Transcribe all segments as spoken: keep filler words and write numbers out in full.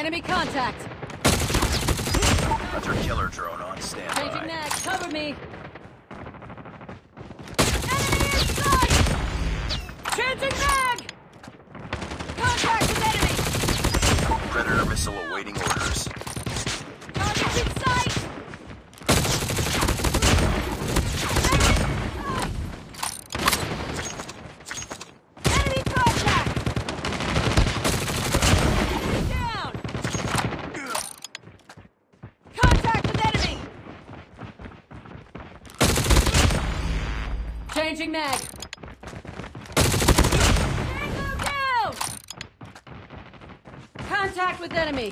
Enemy contact. Hunter killer drone on standby. Changing mag. Cover me. Enemy in sight! Changing mag! Contact with enemy! Predator missile awaiting orders. Target in sight! Enemy contact! Down! Contact with enemy! Changing mag. Tango down! Contact with enemy.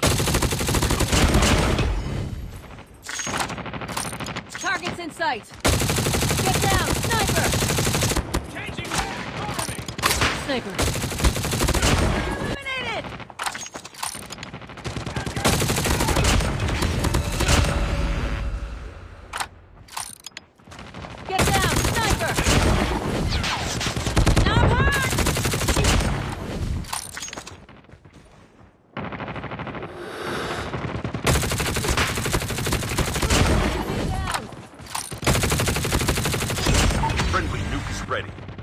Targets in sight. Get down! Sniper! Changing back! Cover me! Sniper. Eliminated! Get down! Sniper! Not hurt! Enemy down! Friendly nuke is ready.